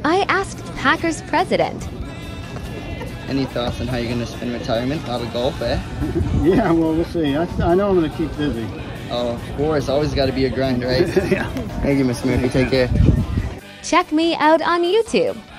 I asked Packers president. Any thoughts on how you're going to spend retirement? A lot of golf, eh? Yeah, well, we'll see. I know I'm going to keep busy. Oh, of course. Always got to be a grind, right? Yeah. Thank you, Miss Murphy. Take care. Check me out on YouTube.